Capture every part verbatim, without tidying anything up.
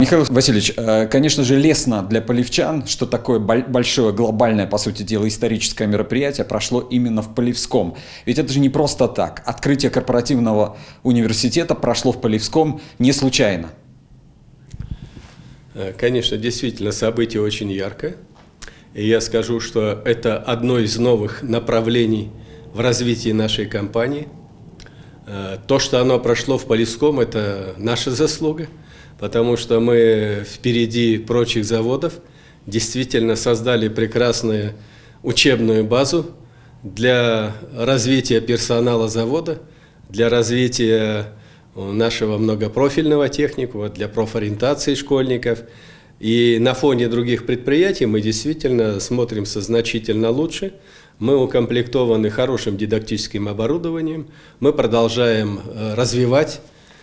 Михаил Васильевич, конечно же, лестно для полевчан, что такое большое, глобальное, по сути дела, историческое мероприятие прошло именно в Полевском. Ведь это же не просто так. Открытие корпоративного университета прошло в Полевском не случайно. Конечно, действительно, событие очень яркое. И я скажу, что это одно из новых направлений в развитии нашей компании. То, что оно прошло в Полевском, это наша заслуга, потому что мы впереди прочих заводов действительно создали прекрасную учебную базу для развития персонала завода, для развития нашего многопрофильного техникума, для профориентации школьников. И на фоне других предприятий мы действительно смотримся значительно лучше. Мы укомплектованы хорошим дидактическим оборудованием, мы продолжаем развивать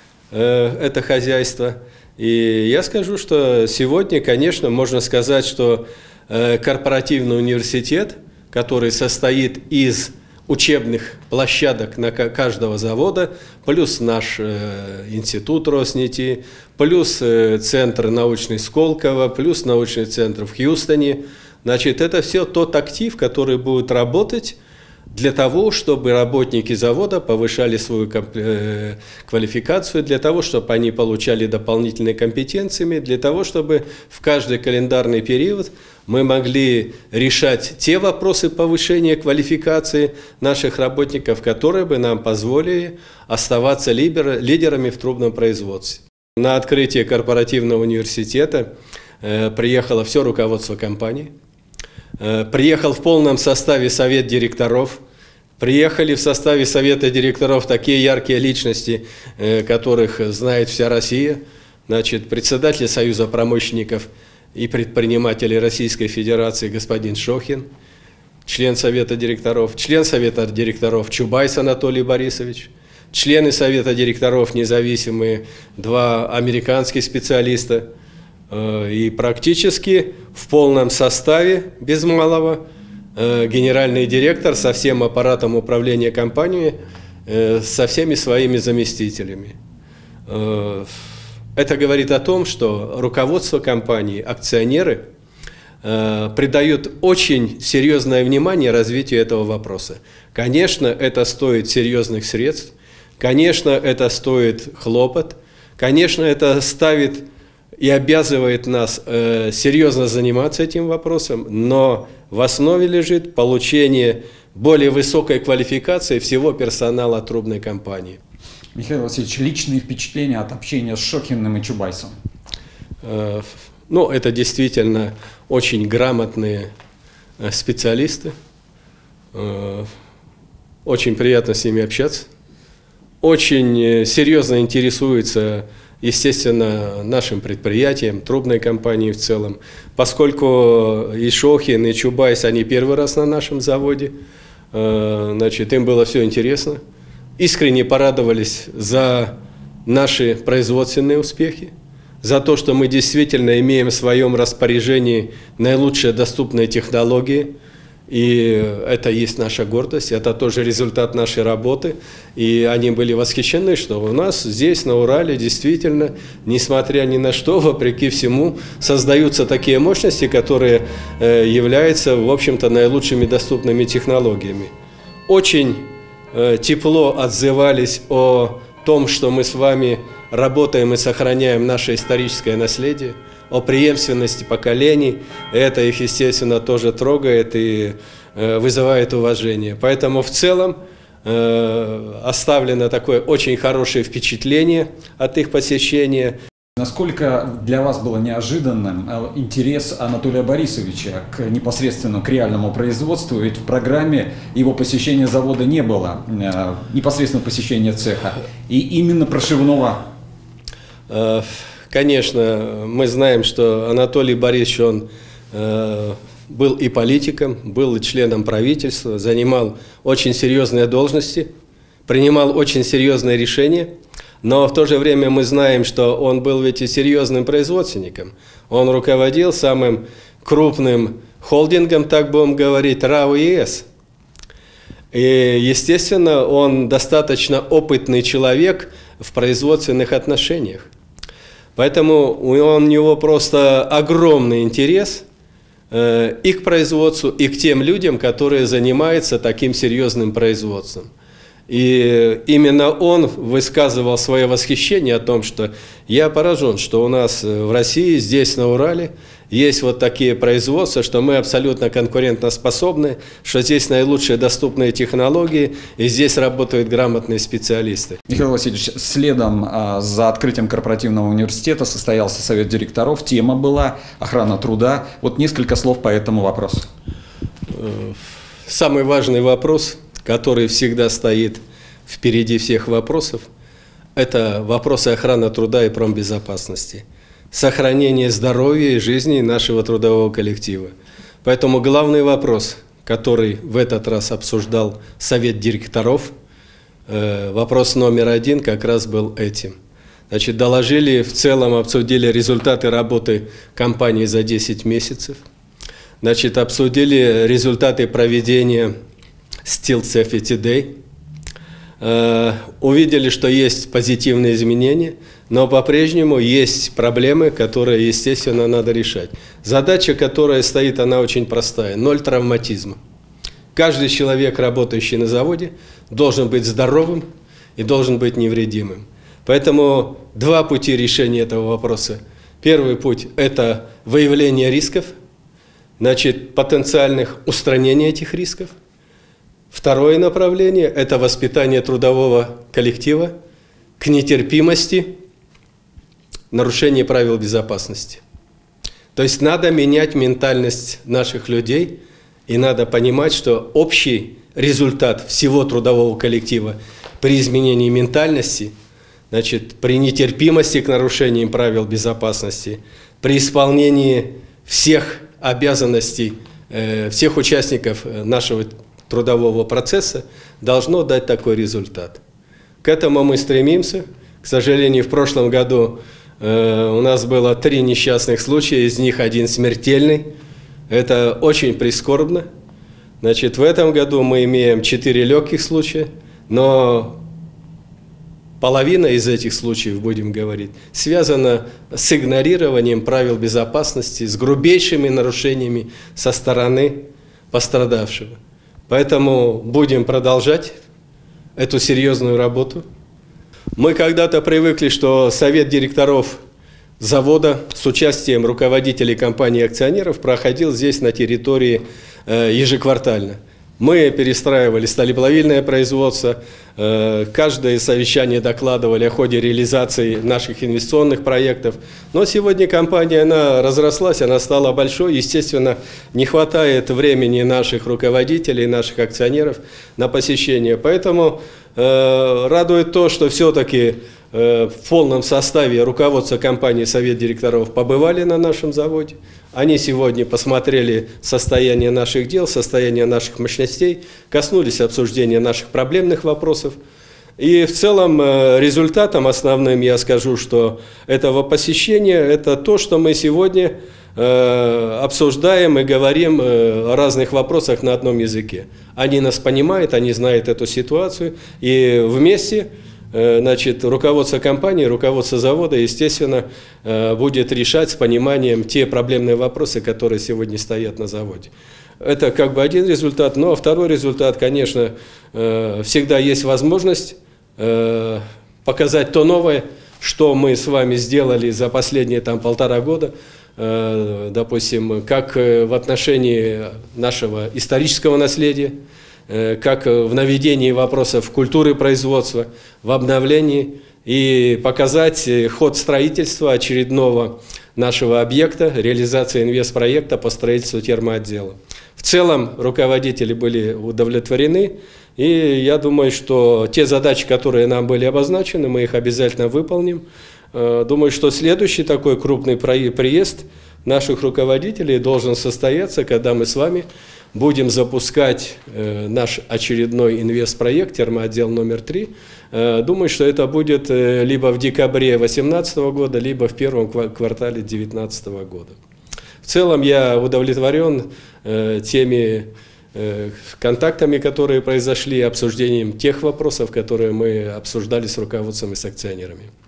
это хозяйство. И я скажу, что сегодня, конечно, можно сказать, что корпоративный университет, который состоит из учебных площадок на каждого завода, плюс наш э, институт Роснити, плюс э, центр научный Сколково, плюс научный центр в Хьюстоне. Значит, это все тот актив, который будет работать для того, чтобы работники завода повышали свою э, квалификацию, для того, чтобы они получали дополнительные компетенции, для того, чтобы в каждый календарный период мы могли решать те вопросы повышения квалификации наших работников, которые бы нам позволили оставаться лидерами в трубном производстве. На открытие корпоративного университета э, приехало все руководство компании, э, приехал в полном составе совет директоров, приехали в составе совета директоров такие яркие личности, э, которых знает вся Россия, значит, председатель Союза промышленников и предпринимателей Российской Федерации господин Шохин, член Совета директоров, член Совета директоров Чубайс Анатолий Борисович, члены Совета директоров независимые, два американских специалиста, и практически в полном составе, без малого, генеральный директор со всем аппаратом управления компанией, со всеми своими заместителями. Это говорит о том, что руководство компании, акционеры э, придают очень серьезное внимание развитию этого вопроса. Конечно, это стоит серьезных средств, конечно, это стоит хлопот, конечно, это ставит и обязывает нас э, серьезно заниматься этим вопросом, но в основе лежит получение более высокой квалификации всего персонала трубной компании. Михаил Васильевич, личные впечатления от общения с Шохиным и Чубайсом? Э, ну, это действительно очень грамотные специалисты. Э, очень приятно с ними общаться. Очень серьезно интересуются, естественно, нашим предприятием, трубной компанией в целом. Поскольку и Шохин, и Чубайс, они первый раз на нашем заводе, э, значит, им было все интересно. Искренне порадовались за наши производственные успехи, за то, что мы действительно имеем в своем распоряжении наилучшие доступные технологии. И это есть наша гордость, это тоже результат нашей работы. И они были восхищены, что у нас здесь, на Урале, действительно, несмотря ни на что, вопреки всему, создаются такие мощности, которые являются, в общем-то, наилучшими доступными технологиями. Очень тепло отзывались о том, что мы с вами работаем и сохраняем наше историческое наследие, о преемственности поколений. Это их, естественно, тоже трогает и вызывает уважение. Поэтому в целом оставлено такое очень хорошее впечатление от их посещения. Насколько для вас было неожиданным интерес Анатолия Борисовича к непосредственно к реальному производству? Ведь в программе его посещения завода не было, непосредственно посещения цеха, и именно прошивного. Конечно, мы знаем, что Анатолий Борисович, он был и политиком, был и членом правительства, занимал очень серьезные должности, принимал очень серьезные решения. Но в то же время мы знаем, что он был ведь и серьезным производственником. Он руководил самым крупным холдингом, так будем говорить, РАО ЕС. И, естественно, он достаточно опытный человек в производственных отношениях. Поэтому у него просто огромный интерес э, и к производству, и к тем людям, которые занимаются таким серьезным производством. И именно он высказывал свое восхищение о том, что я поражен, что у нас в России, здесь на Урале, есть вот такие производства, что мы абсолютно конкурентоспособны, что здесь наилучшие доступные технологии, и здесь работают грамотные специалисты. Михаил Васильевич, следом а, за открытием корпоративного университета состоялся совет директоров, тема была охрана труда. Вот несколько слов по этому вопросу. Самый важный вопрос, который всегда стоит впереди всех вопросов, это вопросы охраны труда и промбезопасности, сохранение здоровья и жизни нашего трудового коллектива. Поэтому главный вопрос, который в этот раз обсуждал совет директоров, э, вопрос номер один как раз был этим. Значит, доложили, в целом обсудили результаты работы компании за десять месяцев, значит, обсудили результаты проведения Steel Safety Day, э, увидели, что есть позитивные изменения, но по-прежнему есть проблемы, которые, естественно, надо решать. Задача, которая стоит, она очень простая – ноль травматизма. Каждый человек, работающий на заводе, должен быть здоровым и должен быть невредимым. Поэтому два пути решения этого вопроса. Первый путь – это выявление рисков, значит, потенциальных устранения этих рисков. Второе направление – это воспитание трудового коллектива к нетерпимости нарушения правил безопасности. То есть надо менять ментальность наших людей, и надо понимать, что общий результат всего трудового коллектива при изменении ментальности, значит, при нетерпимости к нарушениям правил безопасности, при исполнении всех обязанностей э, всех участников нашего трудового процесса должно дать такой результат. К этому мы стремимся. К сожалению, в прошлом году э, у нас было три несчастных случая, из них один смертельный. Это очень прискорбно. Значит, в этом году мы имеем четыре легких случая, но половина из этих случаев, будем говорить, связана с игнорированием правил безопасности, с грубейшими нарушениями со стороны пострадавшего. Поэтому будем продолжать эту серьезную работу. Мы когда-то привыкли, что совет директоров завода с участием руководителей компании и акционеров проходил здесь на территории э, ежеквартально. Мы перестраивали сталеплавильное производство, э, каждое совещание докладывали о ходе реализации наших инвестиционных проектов. Но сегодня компания, она разрослась, она стала большой. Естественно, не хватает времени наших руководителей, наших акционеров на посещение. Поэтому э, радует то, что все-таки э, в полном составе руководства компании совет директоров побывали на нашем заводе. Они сегодня посмотрели состояние наших дел, состояние наших мощностей, коснулись обсуждения наших проблемных вопросов. И в целом результатом основным я скажу, что этого посещения – это то, что мы сегодня э, обсуждаем и говорим о разных вопросах на одном языке. Они нас понимают, они знают эту ситуацию, и вместе значит, руководство компании, руководство завода, естественно, будет решать с пониманием те проблемные вопросы, которые сегодня стоят на заводе. Это как бы один результат, но второй результат, конечно, всегда есть возможность показать то новое, что мы с вами сделали за последние там, полтора года, допустим, как в отношении нашего исторического наследия, как в наведении вопросов культуры производства, в обновлении, и показать ход строительства очередного нашего объекта, реализации инвестпроекта по строительству термоотдела. В целом руководители были удовлетворены, и я думаю, что те задачи, которые нам были обозначены, мы их обязательно выполним. Думаю, что следующий такой крупный приезд наших руководителей должен состояться, когда мы с вами будем запускать э, наш очередной инвестпроект термоотдел номер три. Э, думаю, что это будет э, либо в декабре две тысячи восемнадцатого года, либо в первом квартале две тысячи девятнадцатого года. В целом я удовлетворен э, теми э, контактами, которые произошли, обсуждением тех вопросов, которые мы обсуждали с руководством и с акционерами.